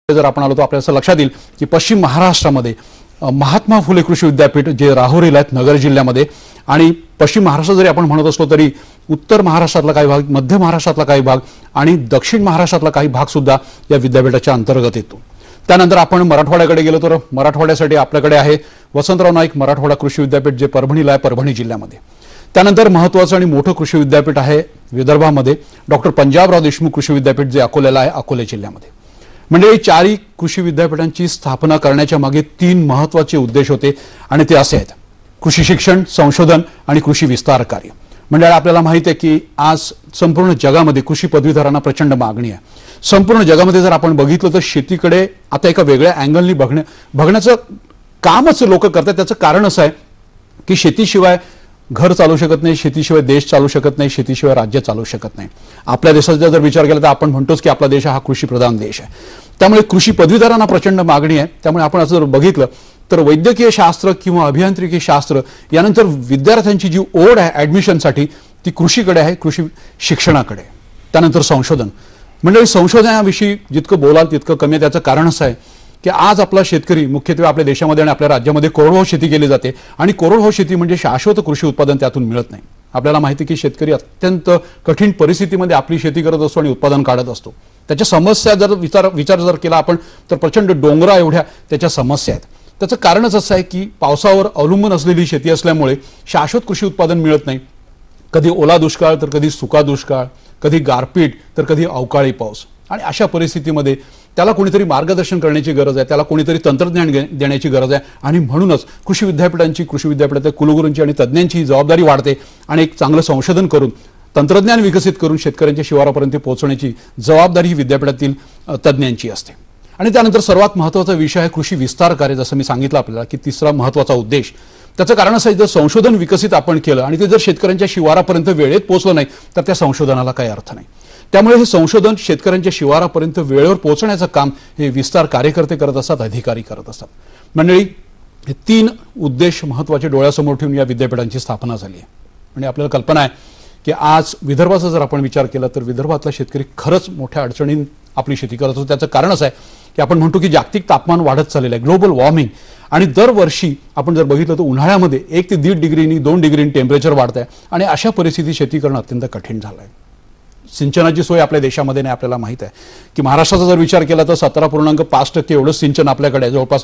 जर आपण आलो तर आपल्याला असं लक्षात येईल की पश्चिम महाराष्ट्रामध्ये महात्मा फुले कृषी विद्यापीठ जे राहुरीला आहेत नगर जिल्ह्यामध्ये, आणि पश्चिम महाराष्ट्र जरी आपण म्हणत असलो तरी उत्तर महाराष्ट्रातला काही भाग, मध्य महाराष्ट्रातला काही भाग आणि दक्षिण महाराष्ट्रातला काही भाग सुद्धा या विद्यापीठाच्या अंतर्गत येतो. त्यानंतर आपण मराठवाड्याकडे गेलो तर मराठवाड्यासाठी आपल्याकडे आहे वसंतराव नाईक मराठवाडा कृषी विद्यापीठ जे परभणीला आहे, परभणी जिल्ह्यामध्ये. त्यानंतर महत्त्वाचं आणि मोठं कृषी विद्यापीठ आहे विदर्भामध्ये डॉक्टर पंजाबराव देशमुख कृषी विद्यापीठ जे अकोल्याला आहे, अकोला जिल्ह्यामध्ये. म्हणजे चारही कृषी विद्यापीठांची स्थापना करण्याच्या मागे 3 महत्त्वाचे उद्देश होते आणि ते असे आहेत: कृषी शिक्षण, संशोधन आणि कृषी विस्तार कार्य. म्हणजे आपल्याला माहिती आहे की आज संपूर्ण जगामध्ये कृषी पदवीधरांना प्रचंड मागणी आहे. संपूर्ण जगामध्ये जर आपण बघितलं तर शेतीकडे आता एका वेगळ्या अँगलनी बघण्याचं कामच लोक करतात. त्याचं कारण असं आहे की शेतीशिवाय घर चालू शकत नाही, शेतीशिवाय देश चालू शकत नाही, शेतीशिवाय राज्य चालू शकत नाही. आपल्या देशाचा जर विचार केला तर आपण म्हणतोच की आपला देश हा कृषीप्रधान देश आहे. त्यामुळे कृषी पदवीधरांना प्रचंड मागणी आहे. त्यामुळे आपण असं जर बघितलं तर वैद्यकीय शास्त्र किंवा अभियांत्रिकी शास्त्र यानंतर विद्यार्थ्यांची जी ओढ आहे ॲडमिशनसाठी ती कृषीकडे आहे, कृषी शिक्षणाकडे. त्यानंतर संशोधन. म्हणजे संशोधनाविषयी जितकं बोलाल तितकं कमी आहे. त्याचं कारण असं आहे की आज आपला शेतकरी मुख्यत्वे आपल्या देशामध्ये आणि आपल्या राज्यामध्ये कोरडवाहू शेती केली जाते आणि कोरडवाहू शेती म्हणजे शाश्वत कृषी उत्पादन त्यातून मिळत नाही. आपल्याला माहिती की शेतकरी अत्यंत कठीण परिस्थितीमध्ये आपली शेती करत असतो आणि उत्पादन काढत असतो. त्याच्या समस्या जर विचार जर केला आपण तर प्रचंड डोंगरा एवढ्या त्याच्या समस्या आहेत. त्याचं कारणच असं आहे की पावसावर अवलंबून असलेली शेती असल्यामुळे शाश्वत कृषी उत्पादन मिळत नाही. कधी ओला दुष्काळ तर कधी सुका दुष्काळ, कधी गारपीट तर कधी अवकाळी पाऊस. आणि अशा परिस्थितीमध्ये त्याला कोणीतरी मार्गदर्शन करण्याची गरज आहे, त्याला कोणीतरी तंत्रज्ञान देण्याची गरज आहे. आणि म्हणूनच कृषी विद्यापीठांची, कृषी विद्यापीठातील कुलगुरूंची आणि तज्ज्ञांची जबाबदारी वाढते आणि एक चांगलं संशोधन करून तंत्रज्ञान विकसित करून शेतकऱ्यांच्या शिवारापर्यंत पोहोचण्याची जबाबदारी ही विद्यापीठातील तज्ज्ञांची असते. आणि त्यानंतर सर्वात महत्त्वाचा विषय आहे कृषी विस्तार कार्य. जसं मी सांगितलं आपल्याला की तिसरा महत्त्वाचा उद्देश. त्याचं कारण असं आहे जर संशोधन विकसित आपण केलं आणि ते जर शेतकऱ्यांच्या शिवारापर्यंत वेळेत पोहोचलं नाही तर त्या संशोधनाला काही अर्थ नाही. त्यामुळे हे संशोधन शेतकऱ्यांच्या शिवारापर्यंत वेळेवर पोहोचण्याचं काम हे विस्तार कार्यकर्ते करत असतात, अधिकारी करत असतात. मंडळी, हे 3 उद्देश महत्त्वाचे डोळ्यासमोर ठेवून या विद्यापीठांची स्थापना झाली आहे. म्हणजे आपल्याला कल्पना आहे की आज विदर्भाचा जर आपण विचार केला तर विदर्भातला शेतकरी खरंच मोठ्या अडचणीत आपली शेती करत असतो. त्याचं कारण असं आहे की आपण म्हणतो की जागतिक तापमान वाढत चाललेलं आहे, ग्लोबल वॉर्मिंग. आणि दरवर्षी आपण जर बघितलं तर उन्हाळ्यामध्ये 1 ते 1.5 डिग्रीनी 2 डिग्रीनी टेम्परेचर वाढत आहे आणि अशा परिस्थितीत शेती करणं अत्यंत कठीण झालं आहे. सिंचनाची सोय आपल्या देशामध्ये नाही. आपल्याला माहित आहे की महाराष्ट्राचा जर विचार केला तर 17.5% एवढं सिंचन आपल्याकडे आहे. जवळपास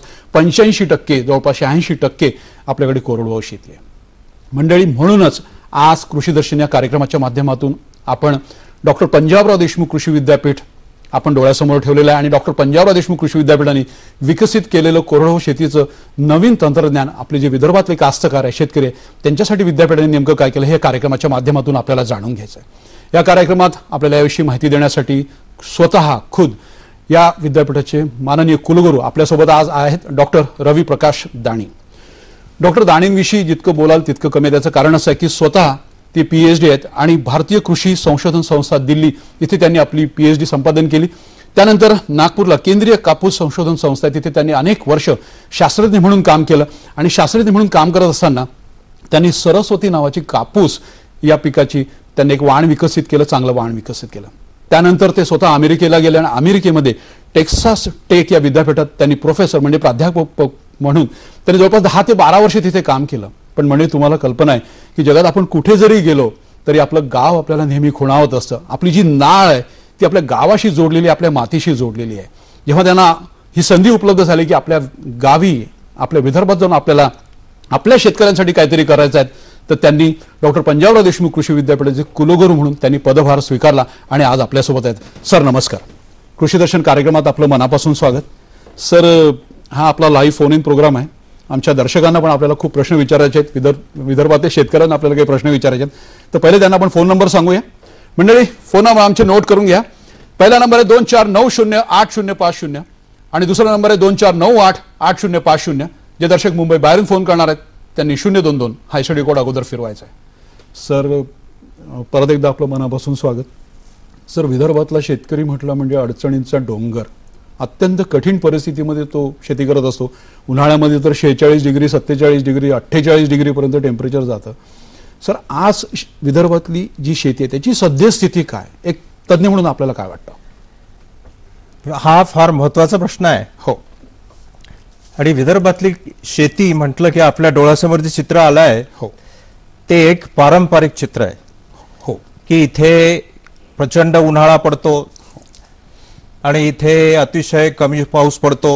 85%, जवळपास 86% आपल्याकडे कोरडवाहू शेती आहे. मंडळी, म्हणूनच आज कृषीदर्शन या कार्यक्रमाच्या माध्यमातून आपण डॉक्टर पंजाबराव देशमुख कृषी विद्यापीठ आपण डोळ्यासमोर ठेवलेलं आहे आणि डॉक्टर पंजाबराव देशमुख कृषी विद्यापीठाने विकसित केलेलं कोरडवाहू शेतीचं नवीन तंत्रज्ञान आपले जे विदर्भातले कास्तकार आहे, शेतकरी आहे, त्यांच्यासाठी विद्यापीठाने नेमकं काय केलं हे कार्यक्रमाच्या माध्यमातून आपल्याला जाणून घ्यायचं आहे. या कार्यक्रमात आपल्याला याविषयी माहिती देण्यासाठी स्वतः खुद या विद्यापीठाचे माननीय कुलगुरू आपल्यासोबत आज आहेत डॉक्टर रवी प्रकाश दाणी. डॉक्टर दाणींविषयी जितकं बोलाल तितकं कमी. त्याचं कारण असं आहे की स्वतः ते PhD आहेत आणि भारतीय कृषी संशोधन संस्था दिल्ली इथे त्यांनी आपली PhD संपादन केली. त्यानंतर नागपूरला केंद्रीय कापूस संशोधन संस्था तिथे त्यांनी अनेक वर्ष शास्त्रज्ञ म्हणून काम केलं आणि शास्त्रज्ञ म्हणून काम करत असताना त्यांनी सरस्वती नावाची कापूस या पिकाची त्यांनी एक वाण विकसित केलं, चांगलं वाण विकसित केलं. त्यानंतर ते स्वतः अमेरिकेला गेले आणि अमेरिकेमध्ये टेक्सास टेक या विद्यापीठात त्यांनी प्रोफेसर म्हणजे प्राध्यापक म्हणून त्यांनी जवळपास 10 ते 12 वर्ष तिथे काम केलं. पण म्हणजे तुम्हाला कल्पना आहे की जगात आपण कुठे जरी गेलो तरी आपलं गाव आपल्याला नेहमी खुणावत असतं. आपली जी नाळ आहे ती आपल्या गावाशी जोडलेली, आपल्या मातीशी जोडलेली आहे. जेव्हा त्यांना ही संधी उपलब्ध झाली की आपल्या गावी, आपल्या विदर्भात जाऊन आपल्याला आपल्या शेतकऱ्यांसाठी काहीतरी करायचं आहे तर त्यांनी डॉक्टर पंजाबराव देशमुख कृषी विद्यापीठाचे कुलगुरू म्हणून त्यांनी पदभार स्वीकारला आणि आज आपल्यासोबत आहेत. सर नमस्कार. कृषीदर्शन कार्यक्रमात आपलं मनापासून स्वागत. सर, हा आपला लाईव्ह फोन इन प्रोग्राम आहे. आमच्या दर्शकांना पण आपल्याला खूप प्रश्न विचारायचे आहेत. विदर्भातील शेतकऱ्यांना आपल्याला काही प्रश्न विचारायचे आहेत. तर पहिले त्यांना आपण फोन नंबर सांगूया. मंडळी, फोन नंबर आमचे नोट करून घ्या. पहिला नंबर आहे 24908050 आणि दुसरा नंबर आहे 24988050. जे दर्शक मुंबई बाहेरून फोन करणार आहेत त्यांनी 022 हा एसडी कोड अगोदर फिरवायचा आहे. सर, परत एकदा आपलं मनापासून स्वागत. सर, विदर्भातला शेतकरी म्हटलं म्हणजे अडचणींचा डोंगर. अत्यंत कठीण परिस्थितीमध्ये तो शेती करत असतो. उन्हाळ्यामध्ये तर 46 डिग्री, 47 डिग्री, 48 डिग्रीपर्यंत टेम्परेचर जातं. सर, आज विदर्भातली जी शेती आहे त्याची सद्यस्थिती काय, एक तज्ज्ञ म्हणून आपल्याला काय वाटतं? हा फार महत्वाचा प्रश्न आहे. हो. आणि विदर्भातली शेती म्हटलं की आपल्या डोळ्यासमोर जे चित्र आलंय हो. ते एक पारंपरिक चित्र आहे. हो. की इथे प्रचंड उन्हाळा पडतो आणि इथे अतिशय कमी पाऊस पडतो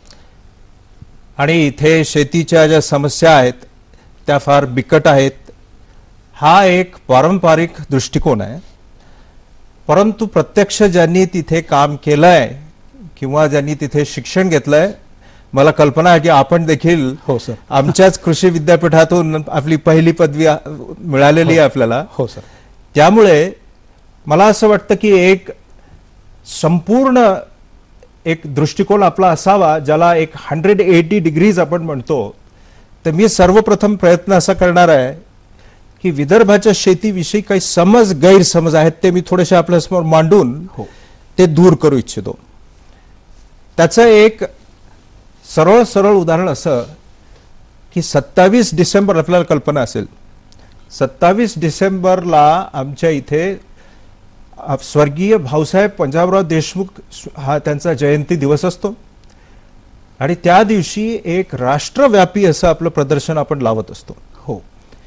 आणि इथे शेतीच्या ज्या समस्या आहेत त्या फार बिकट आहेत. हा एक पारंपरिक दृष्टिकोन आहे. परंतु प्रत्यक्ष ज्यांनी तिथे काम केलंय किंवा ज्यांनी तिथे शिक्षण घेतलंय, मला कल्पना आहे की आपण देखील हो सर आमच्याच कृषी विद्यापीठातून आपली पहिली पदवी मिळालेली आहे आपल्याला. हो सर. त्यामुळे मला असं वाटतं की एक संपूर्ण एक दृष्टिकोन आपला असावा ज्याला एक 180 डिग्रीज आपण म्हणतो. तर मी सर्वप्रथम प्रयत्न असा करणार आहे की विदर्भाच्या शेतीविषयी काही समज गैरसमज आहेत ते मी थोडेसे आपल्यासमोर मांडून ते दूर करू इच्छितो. त्याचं एक सरळ सरळ उदाहरण असं की 27 डिसेंबर आपल्याला कल्पना असेल, 27 डिसेंबरला आमच्या इथे स्वर्गीय भाऊसाहेब पंजाबराव देशमुख हा त्यांचा जयंती दिवस असतो आणि त्या दिवशी एक राष्ट्रव्यापी असं आपलं प्रदर्शन आपण लावत असतो. हो.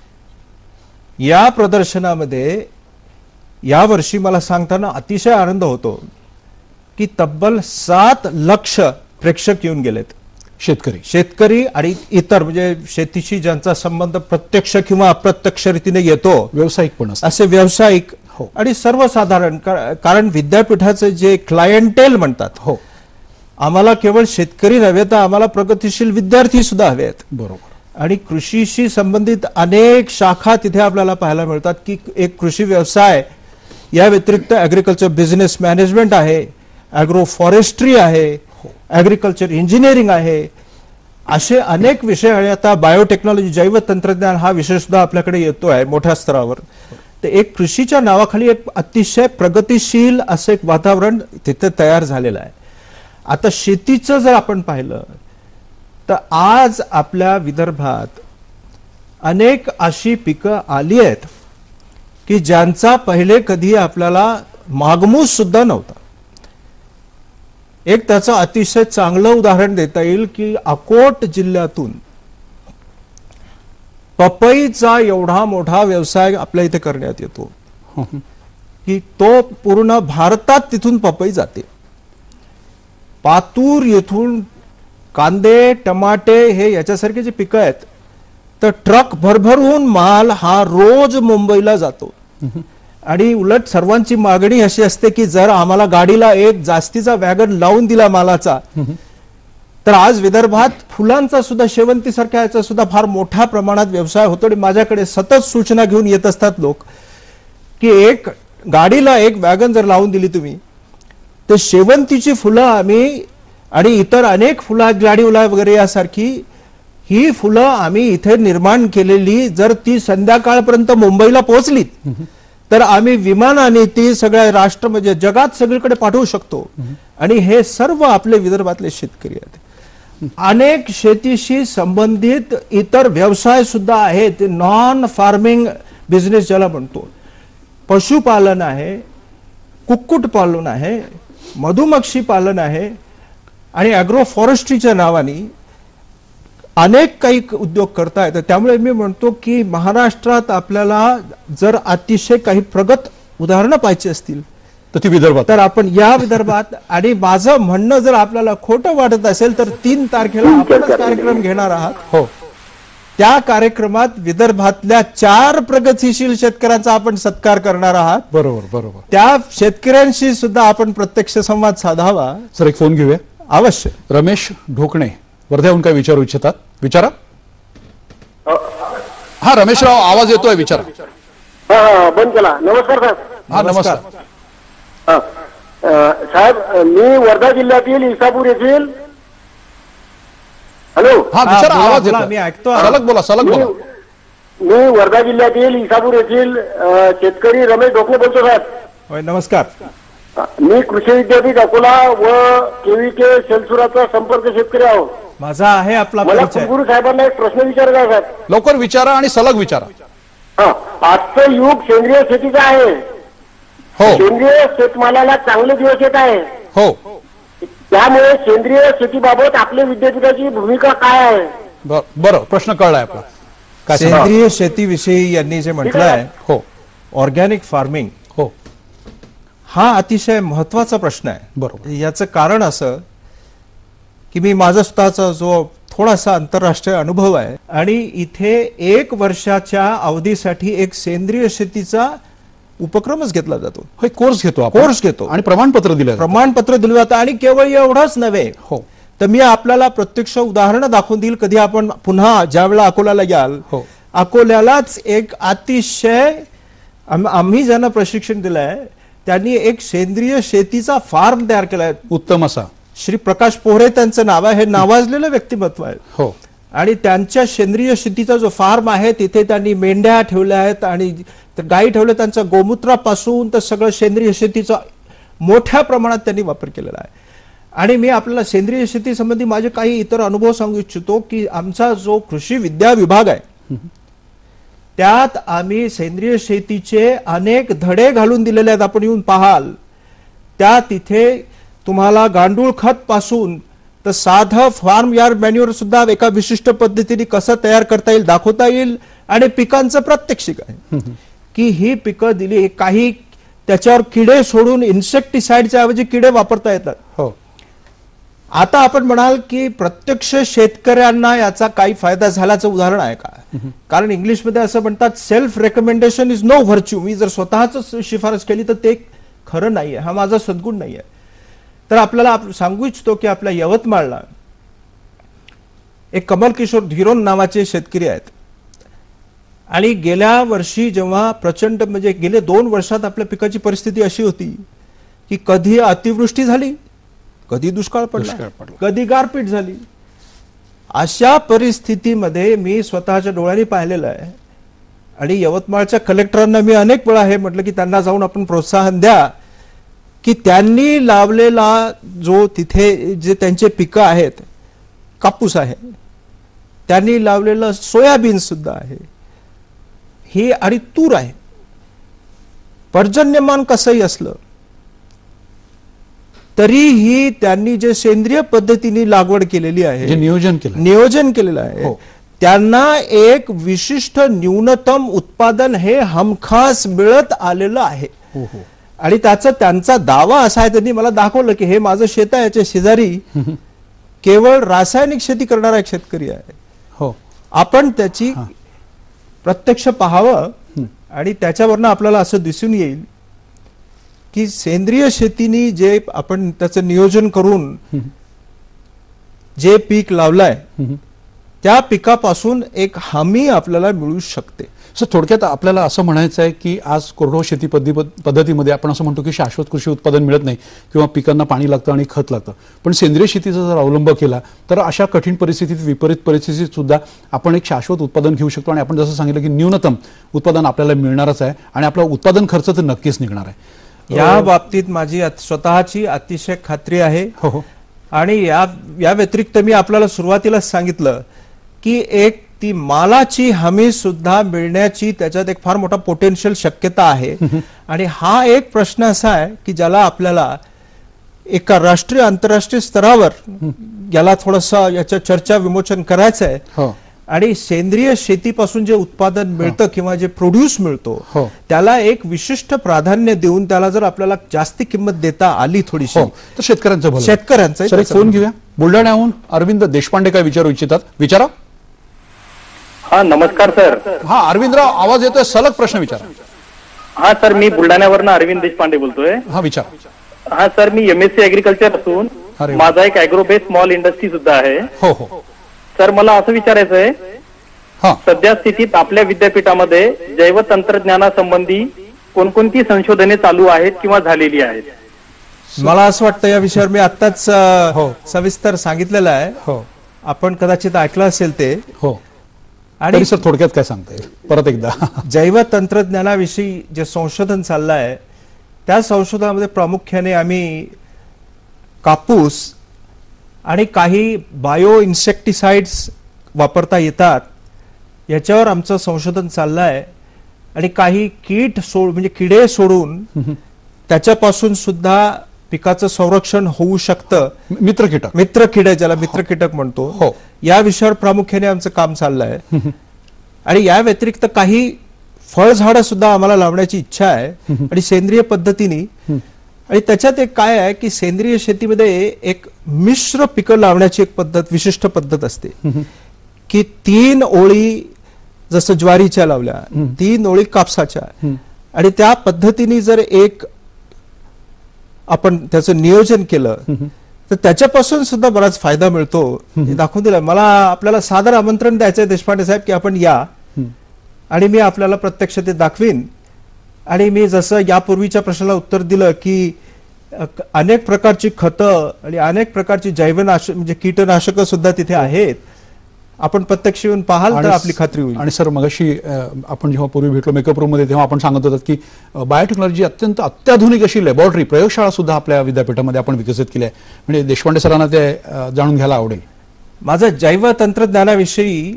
या प्रदर्शनामध्ये यावर्षी मला सांगताना अतिशय आनंद होतो की तब्बल 7 लाख प्रेक्षक येऊन गेलेत. शेतकरी आणि इतर म्हणजे शेतीशी ज्यांचा संबंध प्रत्यक्ष किंवा अप्रत्यक्ष रीतीने येतो, व्यावसायिक पण असे व्यावसायिक आणि सर्वसाधारण. कारण विद्यापीठाचे जे क्लायंटेल म्हणतात, हो, आम्हाला केवळ शेतकरी नव्हे तर आम्हाला प्रगतिशील विद्यार्थी सुद्धा हवे आहेत. बरोबर. आणि कृषीशी संबंधित अनेक शाखा तिथे आपल्याला पाहायला मिळतात की एक कृषी व्यवसाय या व्यतिरिक्त ॲग्रिकल्चर बिझनेस मॅनेजमेंट आहे, ॲग्रो फॉरेस्ट्री आहे, ॲग्रिकल्चर इंजिनिअरिंग आहे, असे अनेक विषय. आणि आता बायोटेक्नॉलॉजी जैव तंत्रज्ञान हा विषय सुद्धा आपल्याकडे येतो आहे मोठ्या स्तरावर. तर एक कृषीच्या नावाखाली एक अतिशय प्रगतिशील असं एक वातावरण तिथे तयार झालेलं आहे. आता शेतीचं जर आपण पाहिलं तर आज आपल्या विदर्भात अनेक अशी पिकं आली आहेत की ज्यांचा पहिले कधी आपल्याला मागमूस सुद्धा नव्हता. एक त्याचं अतिशय चांगलं उदाहरण देता येईल की अकोट जिल्ह्यातून पपईचा एवढा मोठा व्यवसाय आपल्या इथे करण्यात येतो की तो पूर्ण भारतात तिथून पपई जाते. पातूर येथून कांदे टमाटे हे याच्यासारखे जे पिकं आहेत तर ट्रक भरभरून माल हा रोज मुंबईला जातो. आणि उलट सर्वांची मागणी अशी असते की जर आम्हाला गाडीला एक जास्तीचा वॅगन लावून दिला मालाचा तर आज विदर्भात फुलांचा सुद्धा शेवंती सारख्या याचा सुद्धा फार मोठ्या प्रमाणात व्यवसाय होतो. आणि माझ्याकडे सतत सूचना घेऊन येत असतात लोक की एक गाडीला एक वॅगन जर लावून दिली तुम्ही तर शेवंतीची फुलं आम्ही आणि इतर अनेक फुलं ग्लाडियोला वगैरे यासारखी ही फुलं आम्ही इथे निर्माण केलेली जर ती संध्याकाळपर्यंत मुंबईला पोहोचली तर आम्ही विमानाने ती सगळ्या राष्ट्र म्हणजे जगात सगळीकडे पाठवू शकतो. आणि हे सर्व आपले विदर्भातले शेतकरी आहेत. अनेक शेतीशी संबंधित इतर व्यवसाय सुद्धा आहेत. नॉन फार्मिंग बिझनेस ज्याला म्हणतो, पशुपालन आहे, कुक्कुटपालन आहे, मधुमक्षी पालन आहे आणि ॲग्रो फॉरेस्ट्रीच्या नावाने अनेक काही उद्योग करतायत. त्यामुळे मी म्हणतो की महाराष्ट्रात आपल्याला जर अतिशय काही प्रगत उदाहरणं पाहिजे असतील तर ती विदर्भात, तर आपण या विदर्भात. आणि माझं म्हणणं जर आपल्याला खोटं वाटत असेल तर 3 तारखेला आपणच कार्यक्रम घेणार आहात. हो. त्या कार्यक्रमात विदर्भातल्या 4 प्रगतिशील शेतकऱ्यांचा आपण सत्कार करणार आहात. बरोबर बरोबर. त्या शेतकऱ्यांशी सुद्धा आपण प्रत्यक्ष संवाद साधावा. सर एक फोन घेऊया. अवश्य. रमेश ढोकणे वर्ध्याहून काय विचारू इच्छितात? विचारा. हा रमेशराव आवाज येतोय, विचारा. बंद केला. नमस्कार साहेब. हा नमस्कार. साहेब मी वर्धा जिल्ह्यातील इसापूर येथील. हॅलो. हा विचारा. आवाज मी येतोय. ऐकतो. सलग बोला, सलग बोला. मी वर्धा जिल्ह्यातील इसापूर येथील शेतकरी रमेश ढोकणे बोलतो साहेब. नमस्कार. मी कृषी विद्यापीठ अकोला व केव्हीके सेलसुराचा संपर्क शेतकरी आहोत. माझा आहे आपला मला परिचय. कुलगुरू साहेबांना एक प्रश्न विचारायचा आहे साहेब. लवकर विचारा आणि सलग विचारा. आजचं युग सेंद्रिय शेतीचं आहे. हो सेंद्रिय शेतमालाला चांगले दिवस येत आहे. हो. त्यामुळे सेंद्रिय शेतीबाबत आपल्या विद्यापीठाची भूमिका काय आहे? बरं, प्रश्न कळलाय आपला. काय सांगा? सेंद्रिय शेतीविषयी यांनी जे म्हटलंय, हो ऑर्गॅनिक फार्मिंग, हो हा अतिशय महत्वाचा प्रश्न आहे. बरोबर. याचं कारण असं की मी माझा स्वतःचा जो थोडासा आंतरराष्ट्रीय अनुभव आहे आणि इथे 1 वर्षाच्या अवधीसाठी एक सेंद्रिय शेतीचा उपक्रमच घेतला जातो. कोर्स घेतो आपण. कोर्स घेतो आणि प्रमाणपत्र दिलं जातं. प्रमाणपत्र दिलं जातं. आणि केवळ एवढंच नव्हे, हो तर मी आपल्याला प्रत्यक्ष उदाहरणं दाखवून देईल कधी आपण पुन्हा ज्या वेळेला अकोल्याला याल. हो. अकोल्यालाच एक अतिशय आम्ही ज्यांना प्रशिक्षण दिलंय त्यांनी एक सेंद्रिय शेतीचा फार्म तयार केलाय. उत्तम असा. श्री प्रकाश पोहरे त्यांचं नाव आहे. हे नावाजलेलं व्यक्तिमत्व आहे. हो. आणि त्यांच्या सेंद्रिय शेतीचा जो फार्म आहे तिथे त्यांनी मेंढ्या ठेवल्या आहेत आणि गायी ठेवल्या. त्यांच्या गोमूत्रापासून तर सगळं सेंद्रिय शेतीचा मोठ्या प्रमाणात त्यांनी वापर केलेला आहे. आणि मी आपल्याला सेंद्रिय शेती संबंधी माझे काही इतर अनुभव सांगू इच्छितो की आमचा जो कृषी विद्या विभाग आहे त्यात आम्ही सेंद्रिय शेतीचे अनेक धडे घालून दिलेले आहेत. आपण येऊन पाहाल त्या तिथे तुम्हाला गांडूळ खत पासून तर साधं फार्म यार्ड मॅन्युअर सुद्धा एका विशिष्ट पद्धतीने कसं तयार करता येईल दाखवता येईल. आणि पिकांचं प्रात्यक्षिक आहे की ही पिकं दिली. काही त्याच्यावर किडे सोडून इन्सेक्टिसाइडच्या ऐवजी किडे वापरता येतात. हो. आता आपण म्हणाल की प्रत्यक्ष शेतकऱ्यांना याचा काही फायदा झाल्याचं उदाहरण आहे का? कारण इंग्लिशमध्ये असं म्हणतात self recommendation is no virtue. मी जर स्वतःच शिफारस केली तर ते खरं नाहीये. हा माझा सद्गुण नाहीये. तर आपल्याला सांगू इच्छितो की आपल्या यवतमाळला एक कमल किशोर धीरोन नावाचे शेतकरी आहेत. आणि गेल्या वर्षी जेव्हा प्रचंड म्हणजे गेले 2 वर्षात आपल्या पिकाची परिस्थिती अशी होती की कधी अतिवृष्टी झाली, कधी दुष्काळ पडला, कधी गारपीट झाली. अशा परिस्थितीमध्ये मी स्वतःच्या डोळ्यांनी पाहिलेलं आहे. आणि यवतमाळच्या कलेक्टरांना मी अनेक वेळा हे म्हटलं की त्यांना जाऊन आपण प्रोत्साहन द्या की त्यांनी लावलेला जो तिथे जे त्यांचे पिकं आहेत, कापूस आहे, त्यांनी लावलेलं सोयाबीन सुद्धा आहे, ही आणि तूर आहे. पर्जन्यमान कसंही असलं तरीही त्यांनी जे सेंद्रिय पद्धतीने लागवड केलेली आहे, नियोजन केलेलं आहे, त्यांना एक विशिष्ट न्यूनतम उत्पादन हे हमखास मिळत आलेलं आहे. आणि त्यांचा दावा असा आहे, त्यांनी मला दाखवलं की हे माझं शेत आहे, याच्या शेजारी केवळ रासायनिक शेती करणारा एक शेतकरी आहे. हो. आपण त्याची प्रत्यक्ष पाहावं आणि त्याच्यावरनं आपल्याला असं दिसून येईल की सेंद्रिय शेतीने जे आपण त्याचं नियोजन करून जे पीक लावलंय त्या पिकापासून एक हमी आपल्याला मिळू शकते. सर, थोडक्यात आपल्याला असं म्हणायचं आहे की आज कोरडवाहू शेती पद्धतीमध्ये आपण असं म्हणतो की शाश्वत कृषी उत्पादन मिळत नाही किंवा पिकांना पाणी लागतं आणि खत लागतं. पण सेंद्रिय शेतीचा जर अवलंब केला तर अशा कठीण परिस्थितीत, विपरीत परिस्थितीत सुद्धा आपण एक शाश्वत उत्पादन घेऊ शकतो. आणि आपण जसं सांगितलं की न्यूनतम उत्पादन आपल्याला मिळणारच आहे आणि आपला उत्पादन खर्च तर नक्कीच निघणार आहे. या बाबतीत माझी स्वतःची अतिशय खात्री आहे. आणि या व्यतिरिक्त मी आपल्याला सुरुवातीलाच सांगितलं की एक ती मालाची हमी सुद्धा मिळण्याची त्याच्यात एक फार मोठा पोटेन्शियल शक्यता आहे. आणि हा एक प्रश्न असा आहे की ज्याला आपल्याला एका राष्ट्रीय आंतरराष्ट्रीय स्तरावर याला थोडंसं याच्या चर्चा विमोचन करायचं आहे. आणि सेंद्रिय शेतीपासून जे उत्पादन मिळतं किंवा जे प्रोड्यूस मिळतो त्याला एक विशिष्ट प्राधान्य देऊन त्याला जर आपल्याला जास्ती किंमत देता आली थोडीशी तर शेतकऱ्यांचा फोन घेऊया. बुलढाण्याहून अरविंद देशपांडे काय विचारू इच्छितात? विचारा. हा, नमस्कार सर. हा, अरविंदराव आवाज येतोय, सलग प्रश्न विचारा. हा सर, मी बुलढाण्यावरनं अरविंद देशपांडे बोलतोय. हा, विचारा. हा सर, मी MSc ऍग्रिकल्चर असून माझा एक ऍग्रोबेस स्मॉल इंडस्ट्री सुद्धा आहे. हो हो सर, मला असं विचारायचं आहे, सध्या स्थितीत आपल्या विद्यापीठामध्ये जैव तंत्रज्ञानासंबंधी कोणकोणती संशोधने चालू आहेत किंवा झालेली आहेत? मला असं वाटतं या विषयावर मी आत्ताच सविस्तर सांगितलेलं आहे. आपण कदाचित ऐकलं असेल ते. आणि सर, थोडक्यात काय सांगता येईल परत एकदा? जैव तंत्रज्ञानाविषयी जे संशोधन चाललं आहे त्या संशोधनामध्ये प्रामुख्याने आम्ही कापूस आणि काही बायो इन्सेक्टिसाइड्स वापरता येतात याच्यावर आमचं संशोधन चाललं आहे. आणि काही म्हणजे किडे सोडून त्याच्यापासून सुद्धा पिकाचं संरक्षण होऊ शकतं. मित्र कीडे ज्याला मित्र कीटक म्हणतो, हो, या विषयावर प्रामुख्याने आमचं काम चाललंय. आणि या व्यतिरिक्त काही फळझाडं सुद्धा आम्हाला लावण्याची इच्छा आहे आणि सेंद्रिय पद्धतीने. आणि त्याच्यात एक काय आहे की सेंद्रिय शेतीमध्ये एक मिश्र पिकं लावण्याची एक पद्धत, विशिष्ट पद्धत असते की 3 ओळी जसं ज्वारीच्या लावल्या, 3 ओळी कापसाच्या, आणि त्या पद्धतीने जर एक आपण त्याचं नियोजन केलं तर त्याच्यापासून सुद्धा बराच फायदा मिळतो. दाखवून दिलं. मला आपल्याला सादर आमंत्रण द्यायचंय देशपांडे साहेब की आपण या आणि मी आपल्याला प्रत्यक्ष ते दाखवीन. आणि मी जसं यापूर्वीच्या प्रश्नाला उत्तर दिलं की अनेक प्रकारची खतं आणि अनेक प्रकारची जैवनाशक म्हणजे कीटनाशकं सुद्धा तिथे आहेत. आपण प्रत्यक्ष येऊन पाहाल तर आपली खात्री होईल. आणि सर, मगाशी आपण जेव्हा पूर्वी भेटलो मेकअप रूम मध्ये तेव्हा आपण सांगत होतात की बायोटेक्नॉलॉजी अत्यंत अत्याधुनिक अशी लॅबोरेटरी, प्रयोगशाळा सुद्धा आपल्या विद्यापीठामध्ये आपण विकसित केली आहे. म्हणजे देशपांडे सरांना ते जाणून घ्यायला आवडेल. माझं जैव तंत्रज्ञानाविषयी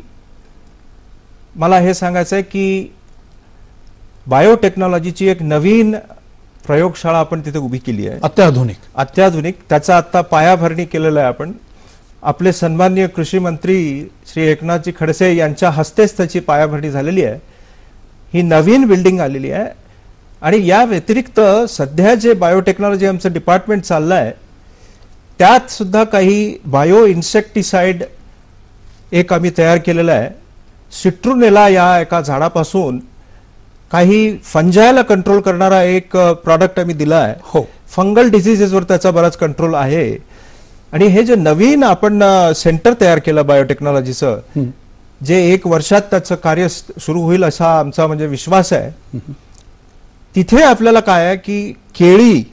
मला हे सांगायचं आहे की बायोटेक्नॉलॉजीची एक नवीन प्रयोगशाळा आपण तिथे उभी केली आहे. अत्याधुनिक. त्याचा आता पायाभरणी केलेला आहे आपण. आपले सन्माननीय कृषी मंत्री श्री एकनाथजी खडसे यांच्या हस्तेच त्याची पायाभरणी झालेली आहे. ही नवीन बिल्डिंग आलेली आहे. आणि या व्यतिरिक्त सध्या जे बायोटेक्नॉलॉजी आमचं डिपार्टमेंट चाललंय त्यात सुद्धा काही बायो इन्सेक्टिसाइड एक आम्ही तयार केलेलं आहे. सिट्रुनेला या एका झाडापासून काही फंजायला कंट्रोल करणारा एक प्रॉडक्ट आम्ही दिला आहे. हो, फंगल डिसीजेसवर त्याचा बराच कंट्रोल आहे. आणि हे जे नवीन आपण सेंटर तयार केलं बायोटेक्नॉलॉजीचं, जे 1 वर्षात त्याचं कार्य सुरू होईल असा आमचा म्हणजे विश्वास आहे. तिथे आपल्याला काय आहे की केळी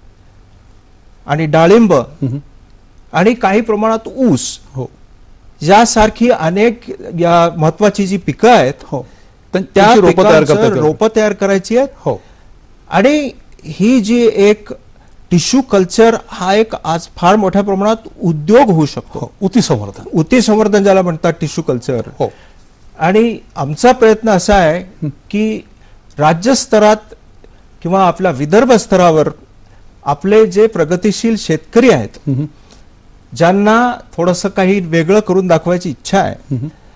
आणि डाळिंब आणि काही प्रमाणात ऊस, हो, यासारखी अनेक या महत्वाची जी पिकं आहेत, हो, त्या रोपं तयार करायची आहेत. हो. आणि ही जी एक टिश्यू कल्चर हा एक आज फार मोठ्या प्रमाणात उद्योग होऊ शकतो. ऊती संवर्धन ज्याला म्हणतात टिश्यू कल्चर. हो. आणि आमचा प्रयत्न असा आहे की राज्य स्तरात किंवा आपल्या विदर्भ स्तरावर आपले जे प्रगतिशील शेतकरी आहेत, ज्यांना थोडंसं काही वेगळं करून दाखवायची इच्छा आहे,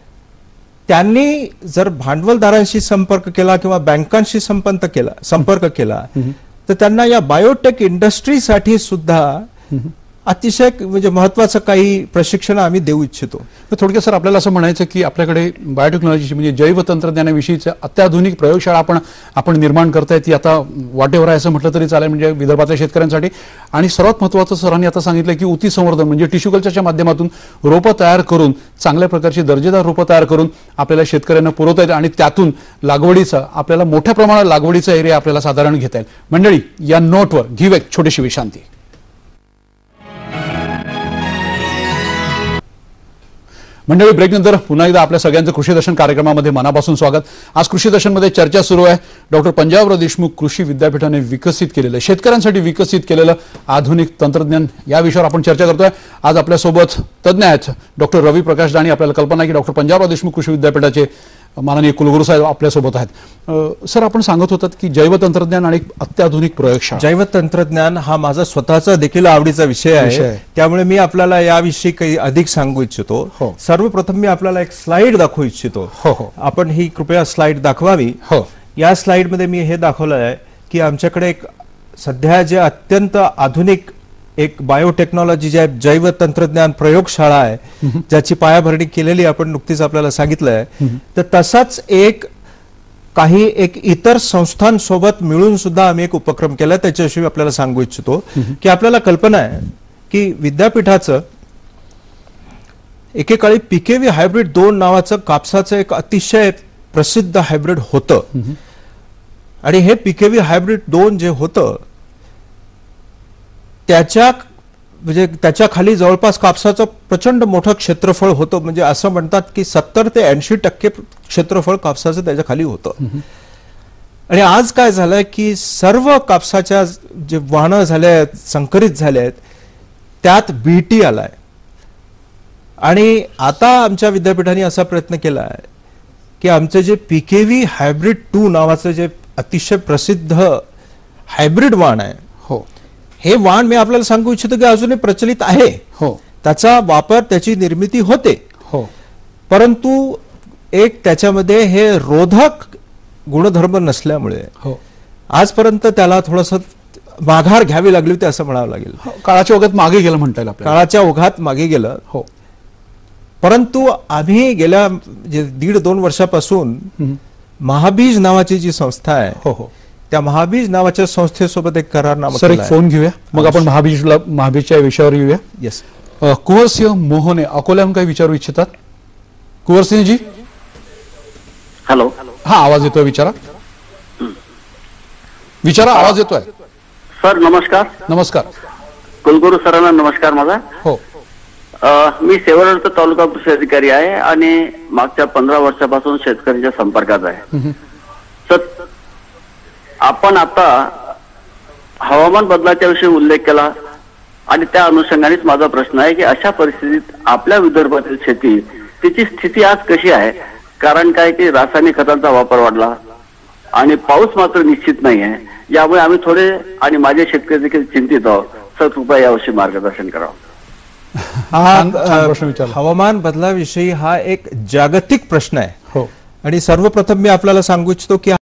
त्यांनी जर भांडवलदारांशी संपर्क केला किंवा बँकांशी संपर्क केला तर त्यांना या बायोटेक इंडस्ट्रीसाठी सुद्धा अतिशय म्हणजे महत्वाचं काही प्रशिक्षण आम्ही देऊ इच्छितो. थोडक्यात सर, आपल्याला असं म्हणायचं की आपल्याकडे बायोटेक्नॉलॉजी म्हणजे जैव तंत्रज्ञानाविषयीचं अत्याधुनिक प्रयोगशाळा आपण निर्माण करताय. ती आता वाटेवर आहे असं म्हटलं तरी चालेल, म्हणजे विदर्भातल्या शेतकऱ्यांसाठी. आणि सर्वात महत्त्वाचं सरांनी आता सांगितलं की ऊती संवर्धन म्हणजे टिश्यू कल्चरच्या माध्यमातून रोपं तयार करून, चांगल्या प्रकारची दर्जेदार रोपं तयार करून आपल्याला शेतकऱ्यांना पुरवता येईल आणि त्यातून लागवडीचा आपल्याला मोठ्या प्रमाणात लागवडीचा एरिया आपल्याला साधारण घेता येईल. मंडळी, या नोटवर घेऊ एक छोटीशी विश्रांती. मंडळी, ब्रेकनंतर पुन्हा एकदा आपल्या सगळ्यांचं कृषी दर्शन कार्यक्रमामध्ये मनापासून स्वागत. आज कृषी दर्शनमध्ये चर्चा सुरू आहे डॉक्टर पंजाबराव देशमुख कृषी विद्यापीठाने विकसित केलेलं, शेतकऱ्यांसाठी विकसित केलेलं आधुनिक तंत्रज्ञान, या विषयावर आपण चर्चा करतोय. आज आपल्यासोबत तज्ज्ञ आहेत डॉक्टर रवी प्रकाश दाणी. आपल्याला कल्पना आहे की डॉक्टर पंजाबराव देशमुख कृषी विद्यापीठाचे माननीय कुलगुरू साहेब आपल्यासोबत आहेत. सर, आपण सांगत होतात की जैव तंत्रज्ञान आणि अत्याधुनिक प्रयोगशाळा. जैव तंत्रज्ञान हा माझा स्वतःचा देखील आवडीचा विषय आहे, त्यामुळे मी आपल्याला याविषयी काही अधिक सांगू इच्छितो. सर्वप्रथम मी आपल्याला एक स्लाइड दाखवू इच्छितो. आपण ही कृपया स्लाइड दाखवावी. या स्लाइड मध्ये मी हे दाखवलं आहे की आमच्याकडे एक सध्या जे अत्यंत आधुनिक एक बायोटेक्नॉलॉजी जे जैव तंत्रज्ञान प्रयोगशाळा आहे, ज्याची पायाभरणी केलेली आपण नुकतीच आपल्याला सांगितलंय. तर तसाच काही इतर संस्थांसोबत मिळून सुद्धा आम्ही एक उपक्रम केला, त्याच्याविषयी आपल्याला सांगू इच्छितो. की आपल्याला कल्पना आहे की विद्यापीठाचं एकेकाळी पीकेव्ही हायब्रिड 2 नावाचं कापसाचं एक अतिशय प्रसिद्ध हायब्रिड होतं. आणि हे पीकेव्ही हायब्रिड 2 जे होतं त्याच्या खाली जवळपास कापसाचं प्रचंड मोठं क्षेत्रफळ होतं. म्हणजे असं म्हणतात की 70 ते 80% क्षेत्रफळ कापसाचं त्याच्या खाली होतं. आणि आज काय झालंय की सर्व कापसाच्या जे वाहनं झाले आहेत, संकरित झाले आहेत, त्यात बीटी आलाय. आणि आता आमच्या विद्यापीठाने असा प्रयत्न केला आहे की आमचे जे पीकेव्ही हायब्रिड 2 नावाचं जे अतिशय प्रसिद्ध हायब्रिड वाण आहे, हे वाण मी आपल्याला सांगू इच्छितो की अजूनही प्रचलित आहे. हो त्याचा वापर, त्याची निर्मिती होते. हो परंतु एक त्याच्यामध्ये हे रोधक गुणधर्म नसल्यामुळे हो आजपर्यंत त्याला थोडंसं माघार घ्यावी लागली होती असं म्हणावं लागेल. काळाच्या ओघात मागे गेलं म्हणता येईल आपल्याला. काळाच्या ओघात मागे गेलं. हो परंतु आम्ही गेल्या 1.5-2 वर्षापासून महाबीज नावाची जी संस्था आहे, हो हो त्या महाबीज नावाच्या संस्थेसोबत एक करारनामा सर, एक केला आहे. फोन घेऊया, मग आपण महाबीजच्या विषयावर येऊया. येस. कुंवरसिंह मोहने अकोल्याहून काही विचारू इच्छितात? कुंवरसिंहजी. हॅलो. हा, आवाज येतोय, विचारा. आवाज येतोय सर. नमस्कार. नमस्कार. कुलगुरू सरांना नमस्कार माझा. हो. मी सेवाळचा तालुका कृषी अधिकारी आहे आणि मागच्या 15 वर्षापासून शेतकऱ्यांच्या संपर्कात आहे. तर आपण आता हवामान बदलाच्या विषयी उल्लेख केला आणि त्या अनुषंगानेच माझा प्रश्न आहे की अशा परिस्थितीत आपल्या विदर्भातील शेती, तिची स्थिती आज कशी आहे? कारण काय की रासायनिक खतांचा वापर वाढला आणि पाऊस मात्र निश्चित नाही आहे. यामुळे आम्ही थोडे आणि माझे शेतकरी देखील चिंतित आहोत. सर, कृपया याविषयी मार्गदर्शन करावं. हवामान बदलाविषयी हा एक जागतिक प्रश्न आहे. हो. आणि सर्वप्रथम मी आपल्याला सांगू इच्छितो की